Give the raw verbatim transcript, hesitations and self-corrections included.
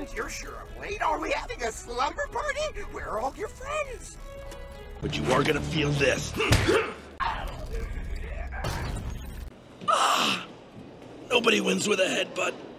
friend, you're sure I'm late. Are we having a slumber party? Where are all your friends? But you are gonna feel this. Ah! Nobody wins with a headbutt.